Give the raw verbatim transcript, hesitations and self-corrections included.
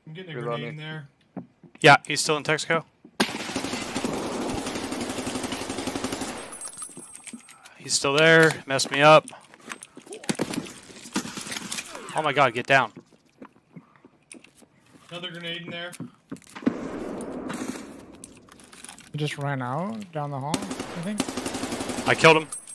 I'm getting a Reloading. grenade in there. Yeah, he's still in Texaco. He's still there. Messed me up. Oh my god, get down. Another grenade in there. He just ran out down the hall, I think. I killed him.